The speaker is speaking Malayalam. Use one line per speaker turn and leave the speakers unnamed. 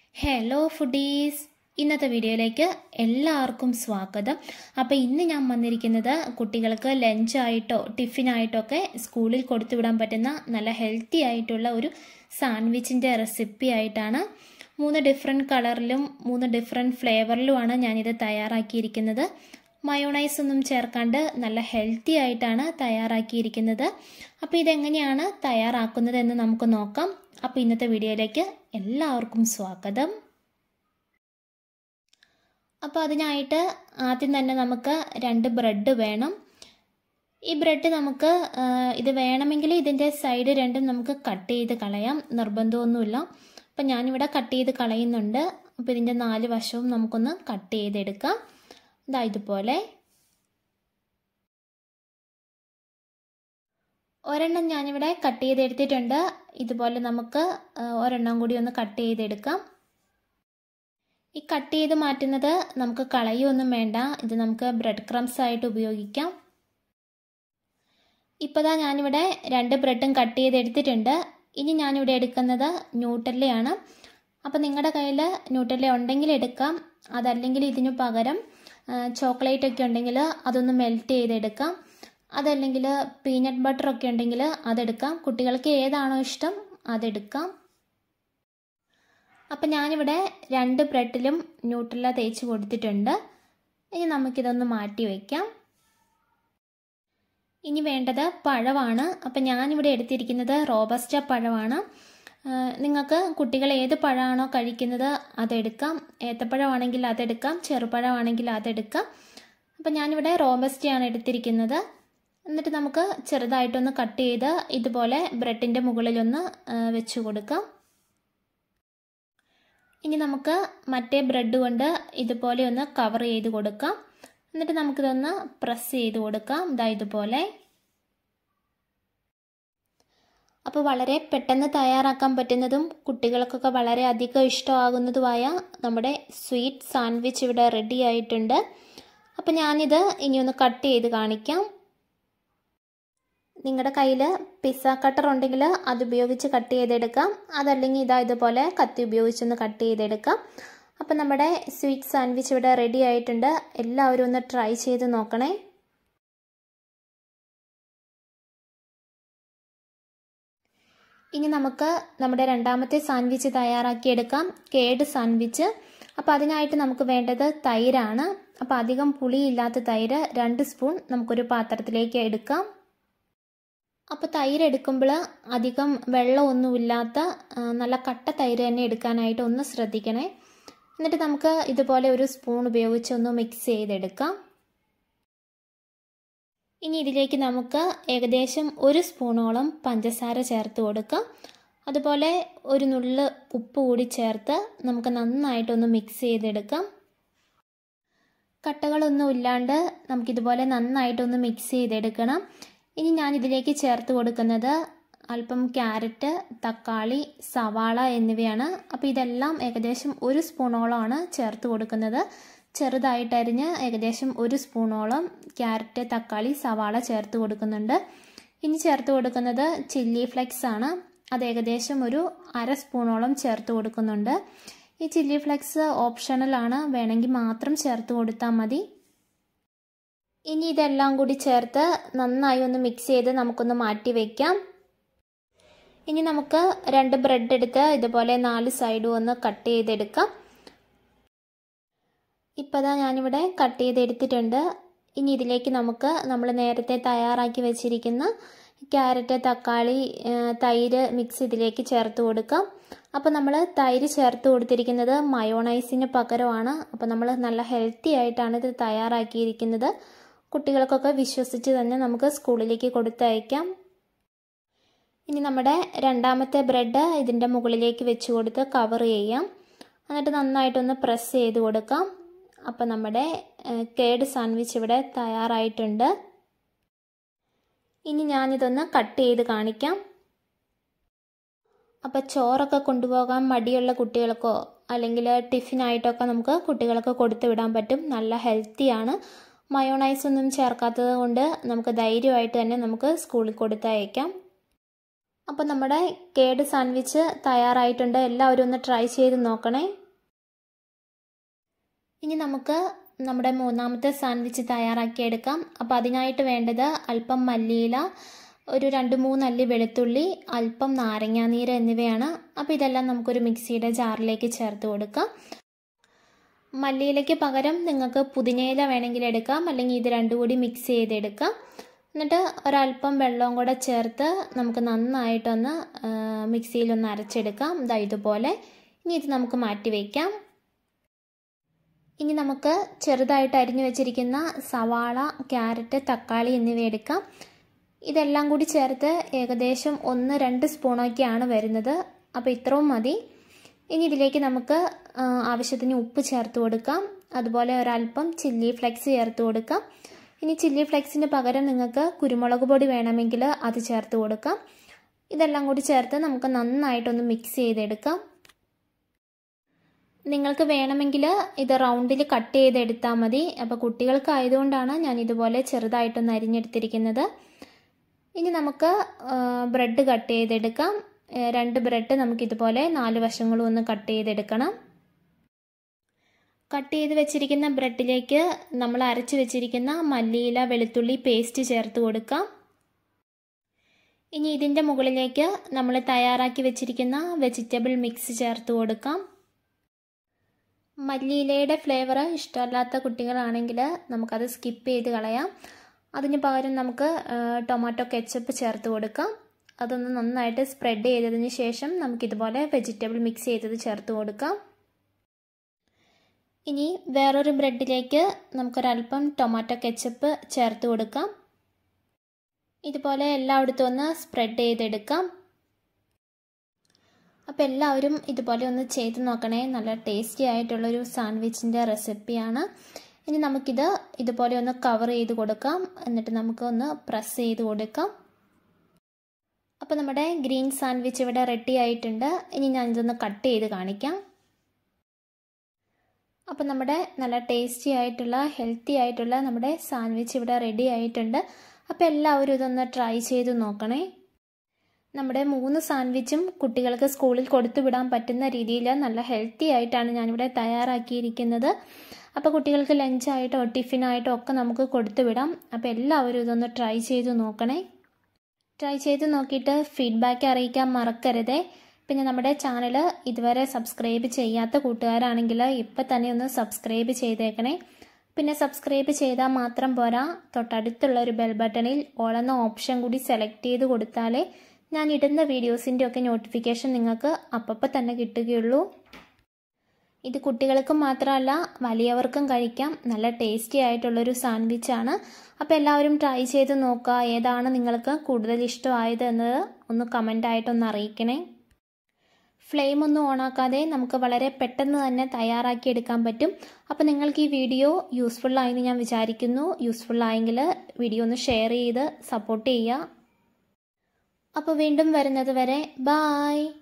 ഹലോ ഫുഡീസ്, ഇന്നത്തെ വീഡിയോയിലേക്ക് എല്ലാവർക്കും സ്വാഗതം. അപ്പോൾ ഇന്ന് ഞാൻ വന്നിരിക്കുന്നത് കുട്ടികൾക്ക് ലഞ്ചായിട്ടോ ടിഫിനായിട്ടോ ഒക്കെ സ്കൂളിൽ കൊടുത്തുവിടാൻ പറ്റുന്ന നല്ല ഹെൽത്തി ആയിട്ടുള്ള ഒരു സാൻഡ്വിച്ചിൻ്റെ റെസിപ്പി ആയിട്ടാണ്. 3 ഡിഫറെൻറ്റ് കളറിലും 3 ഡിഫറെൻറ്റ് ഫ്ലേവറിലുമാണ് ഞാനിത് തയ്യാറാക്കിയിരിക്കുന്നത്. മയോണൈസ് ഒന്നും ചേർക്കാണ്ട് നല്ല ഹെൽത്തി ആയിട്ടാണ് തയ്യാറാക്കിയിരിക്കുന്നത്. അപ്പോൾ ഇതെങ്ങനെയാണ് തയ്യാറാക്കുന്നതെന്ന് നമുക്ക് നോക്കാം. അപ്പോൾ ഇന്നത്തെ വീഡിയോയിലേക്ക് എല്ലാവർക്കും സ്വാഗതം. അപ്പോൾ അതിനായിട്ട് ആദ്യം തന്നെ നമുക്ക് 2 ബ്രെഡ് വേണം. ഈ ബ്രെഡ് നമുക്ക് ഇത് വേണമെങ്കിൽ ഇതിൻ്റെ സൈഡ് രണ്ടും നമുക്ക് കട്ട് ചെയ്ത് കളയാം, നിർബന്ധമൊന്നുമില്ല. അപ്പം ഞാനിവിടെ കട്ട് ചെയ്ത് കളയുന്നുണ്ട്. അപ്പോൾ ഇതിൻ്റെ 4 വശവും നമുക്കൊന്ന് കട്ട് ചെയ്തെടുക്കാം. ഇതാ ഇതുപോലെ ഒരെണ്ണം ഞാനിവിടെ കട്ട് ചെയ്തെടുത്തിട്ടുണ്ട്. ഇതുപോലെ നമുക്ക് ഒരെണ്ണം കൂടി ഒന്ന് കട്ട് ചെയ്തെടുക്കാം. ഈ കട്ട് ചെയ്ത് മാറ്റുന്നത് നമുക്ക് കളയൊന്നും വേണ്ട, ഇത് നമുക്ക് ബ്രെഡ് ക്രംസ് ആയിട്ട് ഉപയോഗിക്കാം. ഇപ്പോൾ ദാ ഞാനിവിടെ 2 ബ്രെഡും കട്ട് ചെയ്തെടുത്തിട്ടുണ്ട്. ഇനി ഞാനിവിടെ എടുക്കുന്നത് ന്യൂട്ടെല്ലയാണ്. അപ്പോൾ നിങ്ങളുടെ കയ്യിൽ ന്യൂട്ടെല്ല ഉണ്ടെങ്കിൽ എടുക്കാം, അതല്ലെങ്കിൽ ഇതിനു പകരം ചോക്ലേറ്റ് ഒക്കെ ഉണ്ടെങ്കിൽ അതൊന്ന് മെൽറ്റ് ചെയ്തെടുക്കാം, അതല്ലെങ്കിൽ പീനട്ട് ബട്ടർ ഒക്കെ ഉണ്ടെങ്കിൽ അതെടുക്കാം. കുട്ടികൾക്ക് ഏതാണോ ഇഷ്ടം അതെടുക്കാം. അപ്പം ഞാനിവിടെ 2 ബ്രെഡിലും ന്യൂട്ടെല്ല തേച്ച് കൊടുത്തിട്ടുണ്ട്. ഇനി നമുക്കിതൊന്ന് മാറ്റി വയ്ക്കാം. ഇനി വേണ്ടത് പഴമാണ്. അപ്പം ഞാനിവിടെ എടുത്തിരിക്കുന്നത് റോബസ്റ്റ പഴമാണ്. നിങ്ങൾക്ക് കുട്ടികൾ ഏത് പഴമാണോ കഴിക്കുന്നത് അതെടുക്കാം. ഏത്തപ്പഴമാണെങ്കിൽ അതെടുക്കാം, ചെറുപഴമാണെങ്കിൽ അതെടുക്കാം. അപ്പം ഞാനിവിടെ റോബസ്റ്റയാണ് എടുത്തിരിക്കുന്നത്. എന്നിട്ട് നമുക്ക് ചെറുതായിട്ടൊന്ന് കട്ട് ചെയ്ത് ഇതുപോലെ ബ്രെഡിൻ്റെ മുകളിലൊന്ന് വെച്ച് കൊടുക്കാം. ഇനി നമുക്ക് മറ്റേ ബ്രെഡ് കൊണ്ട് ഇതുപോലെ ഒന്ന് കവർ ചെയ്ത് കൊടുക്കാം. എന്നിട്ട് നമുക്കിതൊന്ന് പ്രസ് ചെയ്ത് കൊടുക്കാം, ഇതാ ഇതുപോലെ. അപ്പോൾ വളരെ പെട്ടെന്ന് തയ്യാറാക്കാൻ പറ്റുന്നതും കുട്ടികൾക്കൊക്കെ വളരെ അധികം ഇഷ്ടമാകുന്നതുമായ നമ്മുടെ സ്വീറ്റ് സാൻഡ്വിച്ച് ഇവിടെ റെഡി ആയിട്ടുണ്ട്. അപ്പോൾ ഞാനിത് ഇനി ഒന്ന് കട്ട് ചെയ്ത് കാണിക്കാം. നിങ്ങളുടെ കയ്യിൽ പിസ്സ കട്ടർ ഉണ്ടെങ്കിൽ അതുപയോഗിച്ച് കട്ട് ചെയ്തെടുക്കാം, അതല്ലെങ്കിൽ ഇതാ ഇതുപോലെ കത്തി ഉപയോഗിച്ചൊന്ന് കട്ട് ചെയ്തെടുക്കാം. അപ്പം നമ്മുടെ സ്വീറ്റ് സാൻഡ്വിച്ച് ഇവിടെ റെഡി ആയിട്ടുണ്ട്. എല്ലാവരും ഒന്ന് ട്രൈ ചെയ്ത് നോക്കണേ. ഇനി നമുക്ക് നമ്മുടെ രണ്ടാമത്തെ സാൻഡ്വിച്ച് തയ്യാറാക്കിയെടുക്കാം, കേട് സാൻഡ്വിച്ച്. അപ്പോൾ അതിനായിട്ട് നമുക്ക് വേണ്ടത് തൈരാണ്. അപ്പോൾ അധികം പുളിയില്ലാത്ത തൈര് 2 സ്പൂൺ നമുക്കൊരു പാത്രത്തിലേക്ക് എടുക്കാം. അപ്പോൾ തൈര് എടുക്കുമ്പോൾ അധികം വെള്ളമൊന്നുമില്ലാത്ത നല്ല കട്ട തൈര് തന്നെ എടുക്കാനായിട്ട് ഒന്ന് ശ്രദ്ധിക്കണേ. എന്നിട്ട് നമുക്ക് ഇതുപോലെ ഒരു സ്പൂൺ ഉപയോഗിച്ച് ഒന്ന് മിക്സ് ചെയ്തെടുക്കാം. ഇനി ഇതിലേക്ക് നമുക്ക് ഏകദേശം 1 സ്പൂണോളം പഞ്ചസാര ചേർത്ത് കൊടുക്കാം. അതുപോലെ ഒരു നുള്ള് ഉപ്പ് കൂടി ചേർത്ത് നമുക്ക് നന്നായിട്ടൊന്ന് മിക്സ് ചെയ്തെടുക്കാം. കട്ടകളൊന്നും ഇല്ലാണ്ട് നമുക്കിതുപോലെ നന്നായിട്ടൊന്ന് മിക്സ് ചെയ്തെടുക്കണം. ഇനി ഞാൻ ഇതിലേക്ക് ചേർത്ത് കൊടുക്കുന്നത് അല്പം ക്യാരറ്റ്, തക്കാളി, സവാള എന്നിവയാണ്. അപ്പോൾ ഇതെല്ലാം ഏകദേശം 1 സ്പൂണോളമാണ് ചേർത്ത് കൊടുക്കുന്നത്. ചെറുതായിട്ടരിഞ്ഞ് ഏകദേശം 1 സ്പൂണോളം ക്യാരറ്റ്, തക്കാളി, സവാള ചേർത്ത് കൊടുക്കുന്നുണ്ട്. ഇനി ചേർത്ത് കൊടുക്കുന്നത് ചില്ലി ഫ്ലെക്സ് ആണ്. അത് ഏകദേശം ഒരു 1/2 സ്പൂണോളം ചേർത്ത് കൊടുക്കുന്നുണ്ട്. ഈ ചില്ലി ഫ്ലെക്സ് ഓപ്ഷണലാണ്, വേണമെങ്കിൽ മാത്രം ചേർത്ത് കൊടുത്താൽ മതി. ഇനി ഇതെല്ലാം കൂടി ചേർത്ത് നന്നായി ഒന്ന് മിക്സ് ചെയ്ത് നമുക്കൊന്ന് മാറ്റി വയ്ക്കാം. ഇനി നമുക്ക് 2 ബ്രെഡ് എടുത്ത് ഇതുപോലെ 4 സൈഡും ഒന്ന് കട്ട് ചെയ്തെടുക്കാം. ഇപ്പോൾ ദാ ഞാനിവിടെ കട്ട് ചെയ്തെടുത്തിട്ടുണ്ട്. ഇനി ഇതിലേക്ക് നമുക്ക് നമ്മൾ നേരത്തെ തയ്യാറാക്കി വെച്ചിരിക്കുന്ന ക്യാരറ്റ്, തക്കാളി, തൈര് മിക്സ് ഇതിലേക്ക് ചേർത്ത് കൊടുക്കാം. അപ്പോൾ നമ്മൾ തൈര് ചേർത്ത് കൊടുത്തിരിക്കുന്നത് മയോണൈസിന് പകരമാണ്. അപ്പോൾ നമ്മൾ നല്ല ഹെൽത്തി ആയിട്ടാണ് ഇത് തയ്യാറാക്കിയിരിക്കുന്നത്. കുട്ടികൾക്കൊക്കെ വിശ്വസിച്ച് തന്നെ നമുക്ക് സ്കൂളിലേക്ക് കൊടുത്തയക്കാം. ഇനി നമ്മുടെ രണ്ടാമത്തെ ബ്രെഡ് ഇതിൻ്റെ മുകളിലേക്ക് വെച്ച് കൊടുത്ത് കവർ ചെയ്യാം. എന്നിട്ട് നന്നായിട്ടൊന്ന് പ്രസ് ചെയ്ത് കൊടുക്കാം. അപ്പോൾ നമ്മുടെ കേട് സാൻഡ്വിച്ച് ഇവിടെ തയ്യാറായിട്ടുണ്ട്. ഇനി ഞാനിതൊന്ന് കട്ട് ചെയ്ത് കാണിക്കാം. അപ്പോൾ ചോറൊക്കെ കൊണ്ടുപോകാൻ മടിയുള്ള കുട്ടികൾക്കോ അല്ലെങ്കിൽ ടിഫിനായിട്ടൊക്കെ നമുക്ക് കുട്ടികൾക്ക് കൊടുത്തു വിടാൻ പറ്റും. നല്ല ഹെൽത്തിയാണ്. മയോണൈസ് ഒന്നും ചേർക്കാത്തത് കൊണ്ട് നമുക്ക് ധൈര്യമായിട്ട് തന്നെ നമുക്ക് സ്കൂളിൽ കൊടുത്തയക്കാം. അപ്പോൾ നമ്മുടെ കേട് സാൻഡ്വിച്ച് തയ്യാറായിട്ടുണ്ട്. എല്ലാവരും ഒന്ന് ട്രൈ ചെയ്ത് നോക്കണേ. ഇനി നമുക്ക് നമ്മുടെ മൂന്നാമത്തെ സാൻഡ്വിച്ച് തയ്യാറാക്കിയെടുക്കാം. അപ്പോൾ അതിനായിട്ട് വേണ്ടത് അല്പം മല്ലിയില, ഒരു 2-3 അല്ലി വെളുത്തുള്ളി, അല്പം നാരങ്ങാനീര് എന്നിവയാണ്. അപ്പോൾ ഇതെല്ലാം നമുക്കൊരു മിക്സിയുടെ ജാറിലേക്ക് ചേർത്ത് കൊടുക്കാം. മല്ലിയിലയ്ക്ക് പകരം നിങ്ങൾക്ക് പുതിനയില വേണമെങ്കിൽ എടുക്കാം, അല്ലെങ്കിൽ ഇത് രണ്ടും കൂടി മിക്സ് ചെയ്തെടുക്കാം. എന്നിട്ട് ഒരല്പം വെള്ളവും കൂടെ ചേർത്ത് നമുക്ക് നന്നായിട്ടൊന്ന് മിക്സിയിലൊന്ന് അരച്ചെടുക്കാം. ഇതുപോലെ. ഇനി ഇത് നമുക്ക് മാറ്റി വയ്ക്കാം. ഇനി നമുക്ക് ചെറുതായിട്ട് അരിഞ്ഞു വെച്ചിരിക്കുന്ന സവാള, ക്യാരറ്റ്, തക്കാളി എന്നിവ എടുക്കാം. ഇതെല്ലാം കൂടി ചേർത്ത് ഏകദേശം 1-2 സ്പൂണൊക്കെയാണ് വരുന്നത്. അപ്പോൾ ഇത്രയും മതി. ഇനി ഇതിലേക്ക് നമുക്ക് ആവശ്യത്തിന് ഉപ്പ് ചേർത്ത് കൊടുക്കാം. അതുപോലെ ഒരല്പം ചില്ലി ഫ്ലെക്സ് ചേർത്ത് കൊടുക്കാം. ഇനി ചില്ലി ഫ്ലെക്സിന് പകരം നിങ്ങൾക്ക് കുരുമുളക് പൊടി വേണമെങ്കിൽ അത് ചേർത്ത് കൊടുക്കാം. ഇതെല്ലാം കൂടി ചേർത്ത് നമുക്ക് നന്നായിട്ടൊന്ന് മിക്സ് ചെയ്തെടുക്കാം. നിങ്ങൾക്ക് വേണമെങ്കിൽ ഇത് റൗണ്ടിൽ കട്ട് ചെയ്തെടുത്താൽ മതി. അപ്പോൾ കുട്ടികൾക്ക് ആയതുകൊണ്ടാണ് ഞാൻ ഇതുപോലെ ചെറുതായിട്ടൊന്ന് അരിഞ്ഞെടുത്തിരിക്കുന്നത്. ഇനി നമുക്ക് ബ്രെഡ് കട്ട് ചെയ്തെടുക്കാം. 2 ബ്രെഡ് നമുക്കിതുപോലെ 4 വശങ്ങളും ഒന്ന് കട്ട് ചെയ്തെടുക്കണം. കട്ട് ചെയ്ത് വെച്ചിരിക്കുന്ന ബ്രെഡിലേക്ക് നമ്മൾ അരച്ച് വെച്ചിരിക്കുന്ന മല്ലിയില, വെളുത്തുള്ളി പേസ്റ്റ് ചേർത്ത് കൊടുക്കാം. ഇനി ഇതിൻ്റെ മുകളിലേക്ക് നമ്മൾ തയ്യാറാക്കി വെച്ചിരിക്കുന്ന വെജിറ്റബിൾ മിക്സ് ചേർത്ത് കൊടുക്കാം. മല്ലിയിലയുടെ ഫ്ലേവർ ഇഷ്ടമല്ലാത്ത കുട്ടികളാണെങ്കിൽ നമുക്കത് സ്കിപ്പ് ചെയ്ത് കളയാം. അതിന് പകരം നമുക്ക് ടൊമാറ്റോ കെച്ചപ്പ് ചേർത്ത് കൊടുക്കാം. അതൊന്ന് നന്നായിട്ട് സ്പ്രെഡ് ചെയ്തതിന് ശേഷം നമുക്കിതുപോലെ വെജിറ്റബിൾ മിക്സ് ചെയ്തത് ചേർത്ത് കൊടുക്കാം. ഇനി വേറൊരു ബ്രെഡിലേക്ക് നമുക്കൊരല്പം ടൊമാറ്റോ കെച്ചപ്പ് ചേർത്ത് കൊടുക്കാം. ഇതുപോലെ എല്ലായിടത്തും ഒന്ന് സ്പ്രെഡ് ചെയ്തെടുക്കാം. അപ്പോൾ എല്ലാവരും ഇതുപോലെ ഒന്ന് ചെയ്ത് നോക്കണേ. നല്ല ടേസ്റ്റി ആയിട്ടുള്ളൊരു സാൻഡ്വിച്ചിൻ്റെ റെസിപ്പിയാണ്. ഇനി നമുക്കിത് ഇതുപോലെ ഒന്ന് കവർ ചെയ്ത് കൊടുക്കാം. എന്നിട്ട് നമുക്കൊന്ന് പ്രസ് ചെയ്ത് കൊടുക്കാം. അപ്പോൾ നമ്മുടെ ഗ്രീൻ സാൻഡ്വിച്ച് ഇവിടെ റെഡി ആയിട്ടുണ്ട്. ഇനി ഞാനിതൊന്ന് കട്ട് ചെയ്ത് കാണിക്കാം. അപ്പോൾ നമ്മുടെ നല്ല ടേസ്റ്റി ആയിട്ടുള്ള ഹെൽത്തി ആയിട്ടുള്ള നമ്മുടെ സാൻഡ്വിച്ച് ഇവിടെ റെഡി ആയിട്ടുണ്ട്. അപ്പോൾ എല്ലാവരും ഇതൊന്ന് ട്രൈ ചെയ്ത് നോക്കണേ. നമ്മുടെ 3 സാൻഡ്വിച്ചും കുട്ടികൾക്ക് സ്കൂളിൽ കൊടുത്തു വിടാൻ പറ്റുന്ന രീതിയിൽ നല്ല ഹെൽത്തി ആയിട്ടാണ് ഞാനിവിടെ തയ്യാറാക്കിയിരിക്കുന്നത്. അപ്പോൾ കുട്ടികൾക്ക് ലഞ്ചായിട്ടോ ടിഫിനായിട്ടോ ഒക്കെ നമുക്ക് കൊടുത്തു വിടാം. അപ്പോൾ എല്ലാവരും ഇതൊന്ന് ട്രൈ ചെയ്ത് നോക്കണേ. ട്രൈ ചെയ്ത് നോക്കിയിട്ട് ഫീഡ്ബാക്ക് അറിയിക്കാൻ മറക്കരുതേ. പിന്നെ നമ്മുടെ ചാനൽ ഇതുവരെ സബ്സ്ക്രൈബ് ചെയ്യാത്ത കൂട്ടുകാരാണെങ്കിൽ ഇപ്പം തന്നെ ഒന്ന് സബ്സ്ക്രൈബ് ചെയ്തേക്കണേ. പിന്നെ സബ്സ്ക്രൈബ് ചെയ്താൽ മാത്രം പോരാ, തൊട്ടടുത്തുള്ള ഒരു ബെൽ ബട്ടണിൽ ഓൾ എന്ന ഓപ്ഷൻ കൂടി സെലക്ട് ചെയ്ത് കൊടുത്താലേ ഞാൻ ഇടുന്ന വീഡിയോസിൻ്റെ ഒക്കെ നോട്ടിഫിക്കേഷൻ നിങ്ങൾക്ക് അപ്പം തന്നെ കിട്ടുകയുള്ളൂ. ഇത് കുട്ടികൾക്കും മാത്രമല്ല വലിയവർക്കും കഴിക്കാം. നല്ല ടേസ്റ്റി ആയിട്ടുള്ളൊരു സാൻഡ്വിച്ചാണ്. അപ്പോൾ എല്ലാവരും ട്രൈ ചെയ്ത് നോക്കുക. ഏതാണ് നിങ്ങൾക്ക് കൂടുതൽ ഇഷ്ടമായത് എന്നത് ഒന്ന് കമൻ്റായിട്ടൊന്ന് അറിയിക്കണേ. ഫ്ലെയിം ഒന്നും ഓണാക്കാതെ നമുക്ക് വളരെ പെട്ടെന്ന് തന്നെ തയ്യാറാക്കിയെടുക്കാൻ പറ്റും. അപ്പോൾ നിങ്ങൾക്ക് ഈ വീഡിയോ യൂസ്ഫുൾ ആയെന്ന് ഞാൻ വിചാരിക്കുന്നു. യൂസ്ഫുൾ ആയെങ്കിൽ വീഡിയോ ഒന്ന് ഷെയർ ചെയ്ത് സപ്പോർട്ട് ചെയ്യുക. അപ്പോൾ വീണ്ടും വരുന്നത് വരെ ബായ്.